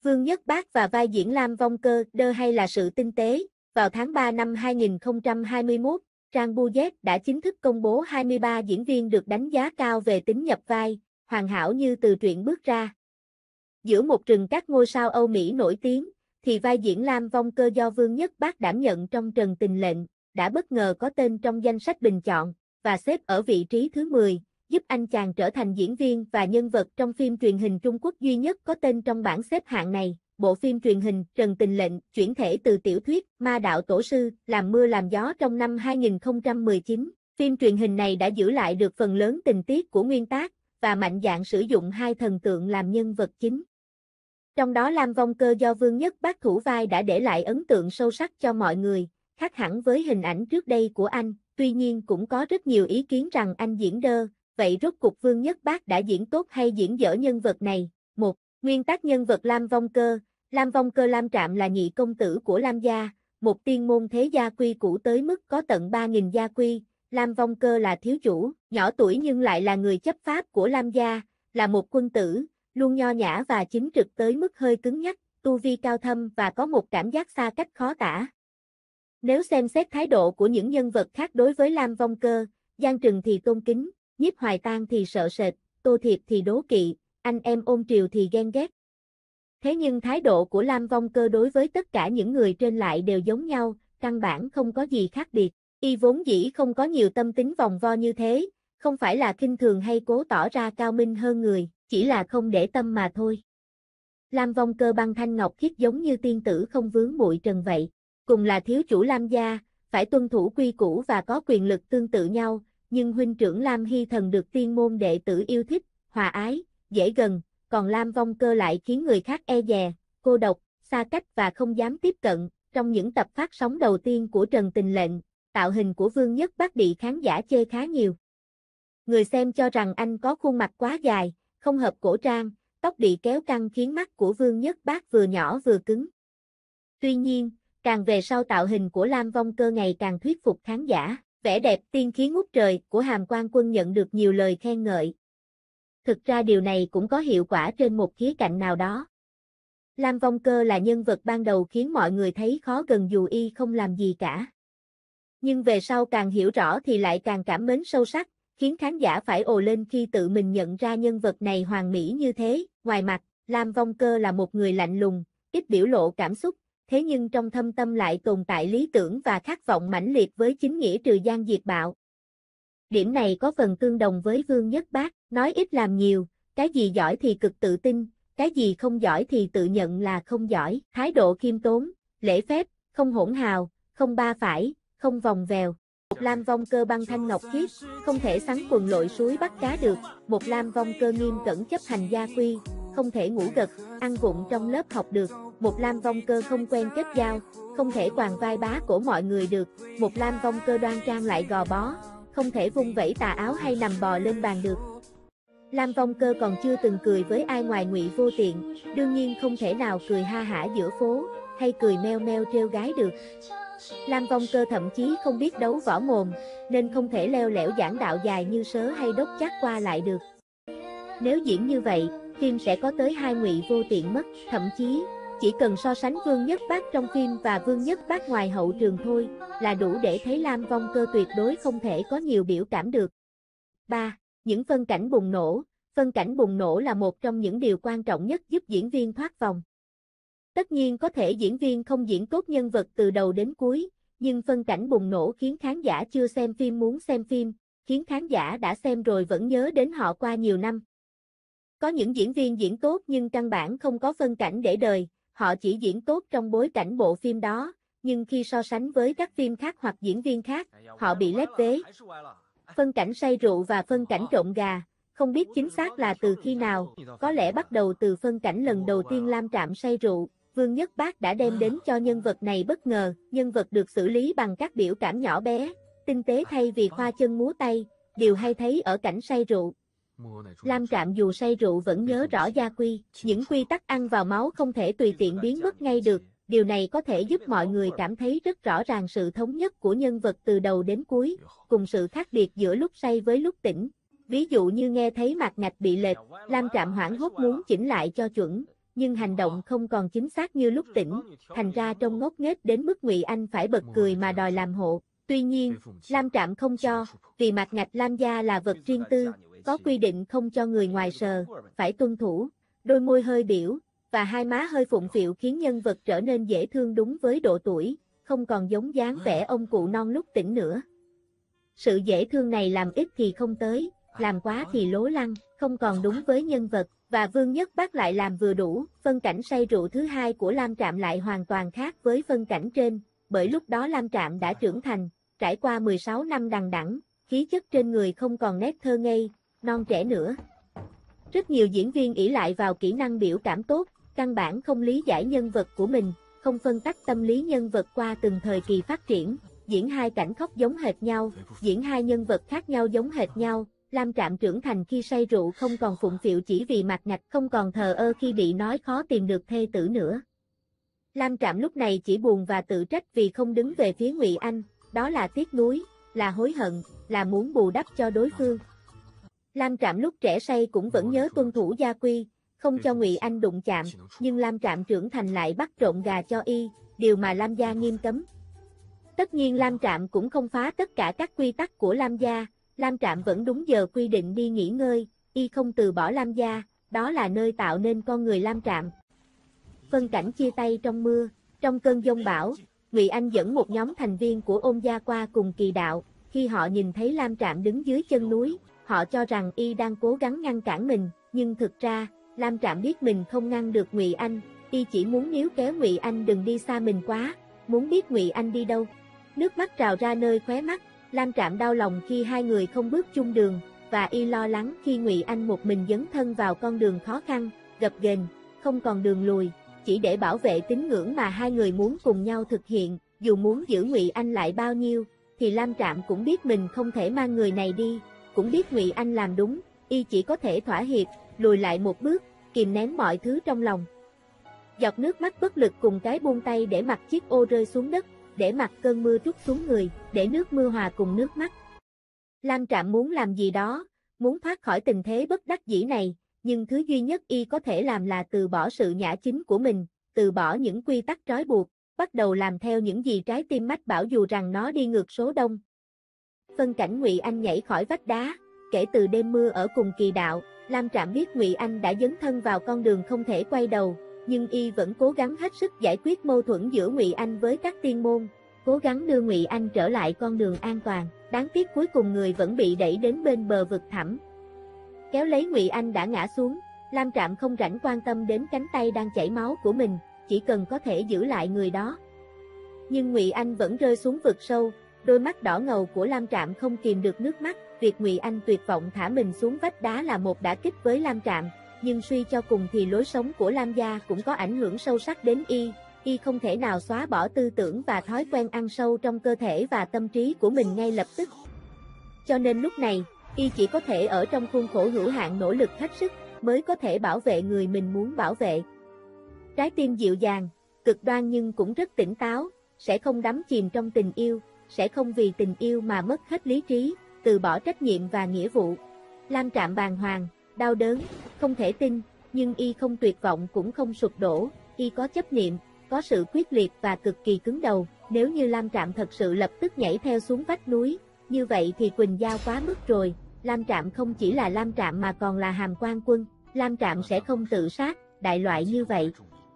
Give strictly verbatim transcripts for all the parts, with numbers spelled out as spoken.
Vương Nhất Bác và vai diễn Lam Vong Cơ đơ hay là sự tinh tế. Vào tháng ba năm hai nghìn không trăm hai mươi mốt, trang Buzet đã chính thức công bố hai mươi ba diễn viên được đánh giá cao về tính nhập vai, hoàn hảo như từ truyện bước ra. Giữa một rừng các ngôi sao Âu Mỹ nổi tiếng, thì vai diễn Lam Vong Cơ do Vương Nhất Bác đảm nhận trong Trần Tình Lệnh, đã bất ngờ có tên trong danh sách bình chọn, và xếp ở vị trí thứ mười, giúp anh chàng trở thành diễn viên và nhân vật trong phim truyền hình Trung Quốc duy nhất có tên trong bảng xếp hạng này. Bộ phim truyền hình Trần Tình Lệnh chuyển thể từ tiểu thuyết Ma Đạo Tổ Sư Làm Mưa Làm Gió trong năm hai nghìn không trăm mười chín. Phim truyền hình này đã giữ lại được phần lớn tình tiết của nguyên tác, và mạnh dạn sử dụng hai thần tượng làm nhân vật chính. Trong đó Lam Vong Cơ do Vương Nhất Bác thủ vai đã để lại ấn tượng sâu sắc cho mọi người, khác hẳn với hình ảnh trước đây của anh. Tuy nhiên cũng có rất nhiều ý kiến rằng anh diễn đơ, vậy rốt cục Vương Nhất Bác đã diễn tốt hay diễn dở nhân vật này? một. Nguyên tác nhân vật Lam Vong Cơ. Lam Vong Cơ Lam Trạm là nhị công tử của Lam gia, một tiên môn thế gia quy cũ tới mức có tận ba nghìn gia quy. Lam Vong Cơ là thiếu chủ, nhỏ tuổi nhưng lại là người chấp pháp của Lam gia, là một quân tử, luôn nho nhã và chính trực tới mức hơi cứng nhắc, tu vi cao thâm và có một cảm giác xa cách khó tả. Nếu xem xét thái độ của những nhân vật khác đối với Lam Vong Cơ, Giang Trừng thì tôn kính, Nhiếp Hoài Tang thì sợ sệt, Tô Thiệp thì đố kỵ, anh em Ôn Triều thì ghen ghét. Thế nhưng thái độ của Lam Vong Cơ đối với tất cả những người trên lại đều giống nhau, căn bản không có gì khác biệt. Y vốn dĩ không có nhiều tâm tính vòng vo như thế, không phải là khinh thường hay cố tỏ ra cao minh hơn người, chỉ là không để tâm mà thôi. Lam Vong Cơ băng thanh ngọc khiết giống như tiên tử không vướng bụi trần vậy. Cùng là thiếu chủ Lam gia, phải tuân thủ quy củ và có quyền lực tương tự nhau, nhưng huynh trưởng Lam Hy Thần được tiên môn đệ tử yêu thích, hòa ái, dễ gần, còn Lam Vong Cơ lại khiến người khác e dè, cô độc, xa cách và không dám tiếp cận. Trong những tập phát sóng đầu tiên của Trần Tình Lệnh, tạo hình của Vương Nhất Bác bị khán giả chê khá nhiều. Người xem cho rằng anh có khuôn mặt quá dài, không hợp cổ trang, tóc bị kéo căng khiến mắt của Vương Nhất Bác vừa nhỏ vừa cứng. Tuy nhiên, càng về sau tạo hình của Lam Vong Cơ ngày càng thuyết phục khán giả, vẻ đẹp tiên khí ngút trời của Hàm Quan Quân nhận được nhiều lời khen ngợi. Thực ra điều này cũng có hiệu quả trên một khía cạnh nào đó. Lam Vong Cơ là nhân vật ban đầu khiến mọi người thấy khó gần dù y không làm gì cả. Nhưng về sau càng hiểu rõ thì lại càng cảm mến sâu sắc, khiến khán giả phải ồ lên khi tự mình nhận ra nhân vật này hoàn mỹ như thế. Ngoài mặt, Lam Vong Cơ là một người lạnh lùng, ít biểu lộ cảm xúc, thế nhưng trong thâm tâm lại tồn tại lý tưởng và khát vọng mãnh liệt với chính nghĩa trừ gian diệt bạo. Điểm này có phần tương đồng với Vương Nhất Bác, nói ít làm nhiều, cái gì giỏi thì cực tự tin, cái gì không giỏi thì tự nhận là không giỏi, thái độ khiêm tốn, lễ phép, không hỗn hào, không ba phải, không vòng vèo. Một Lam Vong Cơ băng thanh ngọc khiết, không thể sắn quần lội suối bắt cá được. Một Lam Vong Cơ nghiêm cẩn chấp hành gia quy, không thể ngủ gật, ăn vụng trong lớp học được. Một Lam Vong Cơ không quen kết giao, không thể quàng vai bá cổ mọi người được. Một Lam Vong Cơ đoan trang lại gò bó, không thể vung vẩy tà áo hay nằm bò lên bàn được. Lam Vong Cơ còn chưa từng cười với ai ngoài Ngụy Vô Tiện, đương nhiên không thể nào cười ha hả giữa phố, hay cười meo meo trêu gái được. Lam Vong Cơ thậm chí không biết đấu võ mồm, nên không thể leo lẻo giảng đạo dài như Sớ hay Đốc Chắc qua lại được. Nếu diễn như vậy, phim sẽ có tới hai Ngụy Vô Tiện mất, thậm chí, chỉ cần so sánh Vương Nhất Bác trong phim và Vương Nhất Bác ngoài hậu trường thôi, là đủ để thấy Lam Vong Cơ tuyệt đối không thể có nhiều biểu cảm được. ba. Những phân cảnh bùng nổ. Phân cảnh bùng nổ là một trong những điều quan trọng nhất giúp diễn viên thoát vòng. Tất nhiên có thể diễn viên không diễn tốt nhân vật từ đầu đến cuối, nhưng phân cảnh bùng nổ khiến khán giả chưa xem phim muốn xem phim, khiến khán giả đã xem rồi vẫn nhớ đến họ qua nhiều năm. Có những diễn viên diễn tốt nhưng căn bản không có phân cảnh để đời, họ chỉ diễn tốt trong bối cảnh bộ phim đó, nhưng khi so sánh với các phim khác hoặc diễn viên khác, họ bị lép vế. Phân cảnh say rượu và phân cảnh trộn gà, không biết chính xác là từ khi nào, có lẽ bắt đầu từ phân cảnh lần đầu tiên Lam Trạm say rượu. Vương Nhất Bác đã đem đến cho nhân vật này bất ngờ, nhân vật được xử lý bằng các biểu cảm nhỏ bé, tinh tế thay vì khoa chân múa tay, điều hay thấy ở cảnh say rượu. Lam Trạm dù say rượu vẫn nhớ rõ gia quy, những quy tắc ăn vào máu không thể tùy tiện biến mất ngay được, điều này có thể giúp mọi người cảm thấy rất rõ ràng sự thống nhất của nhân vật từ đầu đến cuối, cùng sự khác biệt giữa lúc say với lúc tỉnh. Ví dụ như nghe thấy mặt ngạch bị lệch, Lam Trạm hoảng hốt muốn chỉnh lại cho chuẩn, nhưng hành động không còn chính xác như lúc tỉnh, thành ra trông ngốc nghếch đến mức Ngụy Anh phải bật cười mà đòi làm hộ. Tuy nhiên, Lam Trạm không cho, vì mạt ngạch Lam gia là vật riêng tư, có quy định không cho người ngoài sờ, phải tuân thủ. Đôi môi hơi biểu, và hai má hơi phụng phịu khiến nhân vật trở nên dễ thương đúng với độ tuổi, không còn giống dáng vẻ ông cụ non lúc tỉnh nữa. Sự dễ thương này làm ít thì không tới, làm quá thì lố lăng, không còn đúng với nhân vật, và Vương Nhất Bác lại làm vừa đủ. Phân cảnh say rượu thứ hai của Lam Trạm lại hoàn toàn khác với phân cảnh trên, bởi lúc đó Lam Trạm đã trưởng thành, trải qua mười sáu năm đằng đẵng, khí chất trên người không còn nét thơ ngây, non trẻ nữa. Rất nhiều diễn viên ỷ lại vào kỹ năng biểu cảm tốt, căn bản không lý giải nhân vật của mình, không phân tách tâm lý nhân vật qua từng thời kỳ phát triển, diễn hai cảnh khóc giống hệt nhau, diễn hai nhân vật khác nhau giống hệt nhau. Lam Trạm trưởng thành khi say rượu không còn phụng phịu chỉ vì mạt ngạch, không còn thờ ơ khi bị nói khó tìm được thê tử nữa. Lam Trạm lúc này chỉ buồn và tự trách vì không đứng về phía Ngụy Anh, đó là tiếc nuối, là hối hận, là muốn bù đắp cho đối phương. Lam Trạm lúc trẻ say cũng vẫn nhớ tuân thủ gia quy, không cho Ngụy Anh đụng chạm, nhưng Lam Trạm trưởng thành lại bắt trộn gà cho y, điều mà Lam gia nghiêm cấm. Tất nhiên Lam Trạm cũng không phá tất cả các quy tắc của Lam gia, Lam Trạm vẫn đúng giờ quy định đi nghỉ ngơi, y không từ bỏ Lam gia, đó là nơi tạo nên con người Lam Trạm. Phân cảnh chia tay trong mưa, trong cơn giông bão, Ngụy Anh dẫn một nhóm thành viên của Ôn gia qua cùng Kỳ Đạo, khi họ nhìn thấy Lam Trạm đứng dưới chân núi, họ cho rằng y đang cố gắng ngăn cản mình, nhưng thực ra, Lam Trạm biết mình không ngăn được Ngụy Anh, y chỉ muốn níu kéo Ngụy Anh đừng đi xa mình quá, muốn biết Ngụy Anh đi đâu. Nước mắt trào ra nơi khóe mắt, Lam Trạm đau lòng khi hai người không bước chung đường, và y lo lắng khi Ngụy Anh một mình dấn thân vào con đường khó khăn, gập ghềnh, không còn đường lùi, chỉ để bảo vệ tín ngưỡng mà hai người muốn cùng nhau thực hiện, dù muốn giữ Ngụy Anh lại bao nhiêu, thì Lam Trạm cũng biết mình không thể mang người này đi, cũng biết Ngụy Anh làm đúng, y chỉ có thể thỏa hiệp, lùi lại một bước, kìm nén mọi thứ trong lòng. Giọt nước mắt bất lực cùng cái buông tay để mặc chiếc ô rơi xuống đất, để mặc cơn mưa trút xuống người, để nước mưa hòa cùng nước mắt. Lam Trạm muốn làm gì đó, muốn thoát khỏi tình thế bất đắc dĩ này, nhưng thứ duy nhất y có thể làm là từ bỏ sự nhã chính của mình, từ bỏ những quy tắc trói buộc, bắt đầu làm theo những gì trái tim mách bảo dù rằng nó đi ngược số đông. Phân cảnh Ngụy Anh nhảy khỏi vách đá, kể từ đêm mưa ở cùng Kỳ Đạo, Lam Trạm biết Ngụy Anh đã dấn thân vào con đường không thể quay đầu, nhưng y vẫn cố gắng hết sức giải quyết mâu thuẫn giữa Ngụy Anh với các tiên môn, cố gắng đưa Ngụy Anh trở lại con đường an toàn, đáng tiếc cuối cùng người vẫn bị đẩy đến bên bờ vực thẳm. Kéo lấy Ngụy Anh đã ngã xuống, Lam Trạm không rảnh quan tâm đến cánh tay đang chảy máu của mình, chỉ cần có thể giữ lại người đó. Nhưng Ngụy Anh vẫn rơi xuống vực sâu, đôi mắt đỏ ngầu của Lam Trạm không kìm được nước mắt, việc Ngụy Anh tuyệt vọng thả mình xuống vách đá là một đả kích với Lam Trạm, nhưng suy cho cùng thì lối sống của Lam gia cũng có ảnh hưởng sâu sắc đến y, y không thể nào xóa bỏ tư tưởng và thói quen ăn sâu trong cơ thể và tâm trí của mình ngay lập tức. Cho nên lúc này, y chỉ có thể ở trong khuôn khổ hữu hạn nỗ lực hết sức, mới có thể bảo vệ người mình muốn bảo vệ. Trái tim dịu dàng, cực đoan nhưng cũng rất tỉnh táo, sẽ không đắm chìm trong tình yêu, sẽ không vì tình yêu mà mất hết lý trí, từ bỏ trách nhiệm và nghĩa vụ. Lam Trạm bàng hoàng, đau đớn, không thể tin, nhưng y không tuyệt vọng cũng không sụp đổ, y có chấp niệm, có sự quyết liệt và cực kỳ cứng đầu. Nếu như Lam Trạm thật sự lập tức nhảy theo xuống vách núi, như vậy thì Quỳnh Giao quá mức rồi. Lam Trạm không chỉ là Lam Trạm mà còn là Hàm Quan Quân, Lam Trạm sẽ không tự sát, đại loại như vậy.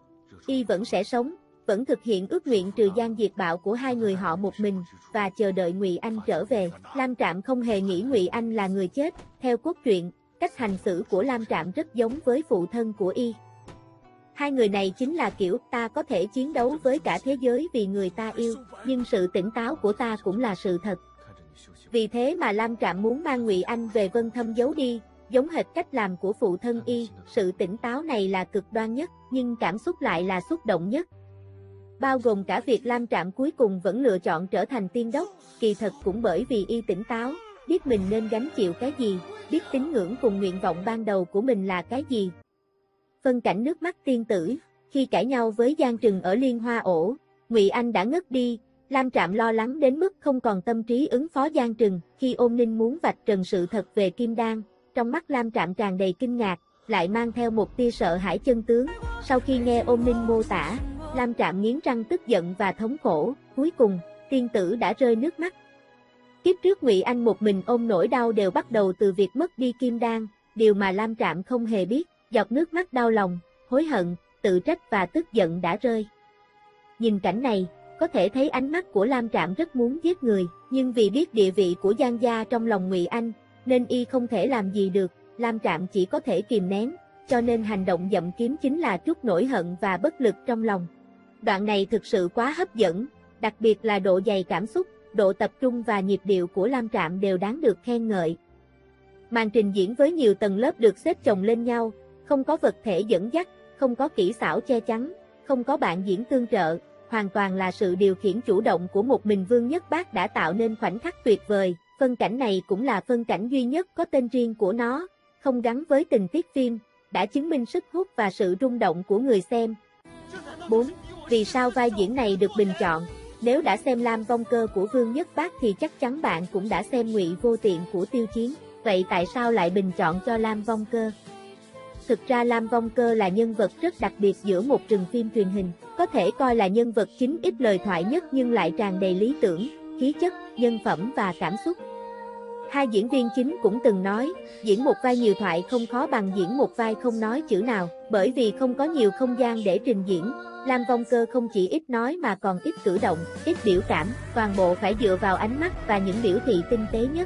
Y vẫn sẽ sống, vẫn thực hiện ước nguyện trừ gian diệt bạo của hai người họ một mình, và chờ đợi Ngụy Anh trở về. Lam Trạm không hề nghĩ Ngụy Anh là người chết, theo cốt truyện, cách hành xử của Lam Trạm rất giống với phụ thân của y. Hai người này chính là kiểu ta có thể chiến đấu với cả thế giới vì người ta yêu, nhưng sự tỉnh táo của ta cũng là sự thật. Vì thế mà Lam Trạm muốn mang Ngụy Anh về Vân Thâm giấu đi, giống hệt cách làm của phụ thân y, sự tỉnh táo này là cực đoan nhất, nhưng cảm xúc lại là xúc động nhất. Bao gồm cả việc Lam Trạm cuối cùng vẫn lựa chọn trở thành tiên đốc, kỳ thật cũng bởi vì y tỉnh táo, biết mình nên gánh chịu cái gì, biết tín ngưỡng cùng nguyện vọng ban đầu của mình là cái gì. Phân cảnh nước mắt tiên tử, khi cãi nhau với Giang Trừng ở Liên Hoa Ổ, Ngụy Anh đã ngất đi, Lam Trạm lo lắng đến mức không còn tâm trí ứng phó Giang Trừng, khi Ôn Ninh muốn vạch trần sự thật về Kim Đan, trong mắt Lam Trạm tràn đầy kinh ngạc, lại mang theo một tia sợ hãi chân tướng. Sau khi nghe Ôn Ninh mô tả, Lam Trạm nghiến răng tức giận và thống khổ. Cuối cùng, tiên tử đã rơi nước mắt. Kiếp trước Ngụy Anh một mình ôm nỗi đau đều bắt đầu từ việc mất đi kim đan, điều mà Lam Trạm không hề biết. Giọt nước mắt đau lòng, hối hận, tự trách và tức giận đã rơi. Nhìn cảnh này, có thể thấy ánh mắt của Lam Trạm rất muốn giết người, nhưng vì biết địa vị của Giang gia trong lòng Ngụy Anh, nên y không thể làm gì được. Lam Trạm chỉ có thể kìm nén, cho nên hành động dậm kiếm chính là trút nỗi hận và bất lực trong lòng. Đoạn này thực sự quá hấp dẫn, đặc biệt là độ dày cảm xúc, độ tập trung và nhịp điệu của Lam Trạm đều đáng được khen ngợi. Màn trình diễn với nhiều tầng lớp được xếp chồng lên nhau, không có vật thể dẫn dắt, không có kỹ xảo che chắn, không có bạn diễn tương trợ, hoàn toàn là sự điều khiển chủ động của một mình Vương Nhất Bác đã tạo nên khoảnh khắc tuyệt vời. Phân cảnh này cũng là phân cảnh duy nhất có tên riêng của nó, không gắn với tình tiết phim, đã chứng minh sức hút và sự rung động của người xem. bốn. Vì sao vai diễn này được bình chọn? Nếu đã xem Lam Vong Cơ của Vương Nhất Bác thì chắc chắn bạn cũng đã xem Ngụy Vô Tiện của Tiêu Chiến. Vậy tại sao lại bình chọn cho Lam Vong Cơ? Thực ra Lam Vong Cơ là nhân vật rất đặc biệt giữa một rừng phim truyền hình, có thể coi là nhân vật chính ít lời thoại nhất nhưng lại tràn đầy lý tưởng, khí chất, nhân phẩm và cảm xúc. Hai diễn viên chính cũng từng nói, diễn một vai nhiều thoại không khó bằng diễn một vai không nói chữ nào, bởi vì không có nhiều không gian để trình diễn. Lam Vong Cơ không chỉ ít nói mà còn ít cử động, ít biểu cảm, toàn bộ phải dựa vào ánh mắt và những biểu thị tinh tế nhất.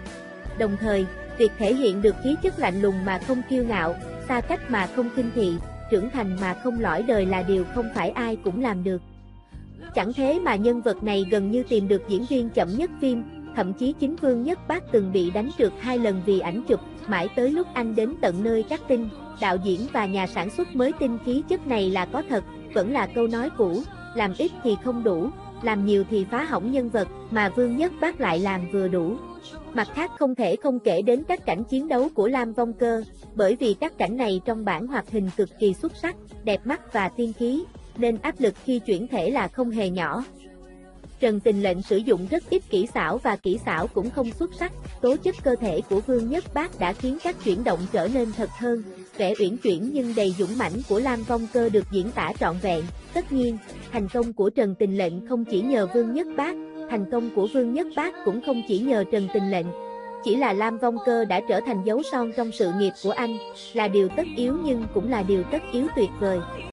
Đồng thời, việc thể hiện được khí chất lạnh lùng mà không kiêu ngạo, xa cách mà không khinh thị, trưởng thành mà không lõi đời là điều không phải ai cũng làm được. Chẳng thế mà nhân vật này gần như tìm được diễn viên chậm nhất phim, thậm chí chính Vương Nhất Bác từng bị đánh trượt hai lần vì ảnh chụp, mãi tới lúc anh đến tận nơi cắt tinh, đạo diễn và nhà sản xuất mới tin khí chất này là có thật. Vẫn là câu nói cũ, làm ít thì không đủ, làm nhiều thì phá hỏng nhân vật, mà Vương Nhất Bác lại làm vừa đủ. Mặt khác không thể không kể đến các cảnh chiến đấu của Lam Vong Cơ, bởi vì các cảnh này trong bản hoạt hình cực kỳ xuất sắc, đẹp mắt và tiên khí, nên áp lực khi chuyển thể là không hề nhỏ. Trần Tình Lệnh sử dụng rất ít kỹ xảo và kỹ xảo cũng không xuất sắc, tố chất cơ thể của Vương Nhất Bác đã khiến các chuyển động trở nên thật hơn, vẻ uyển chuyển nhưng đầy dũng mãnh của Lam Vong Cơ được diễn tả trọn vẹn. Tất nhiên, thành công của Trần Tình Lệnh không chỉ nhờ Vương Nhất Bác, thành công của Vương Nhất Bác cũng không chỉ nhờ Trần Tình Lệnh. Chỉ là Lam Vong Cơ đã trở thành dấu son trong sự nghiệp của anh, là điều tất yếu nhưng cũng là điều tất yếu tuyệt vời.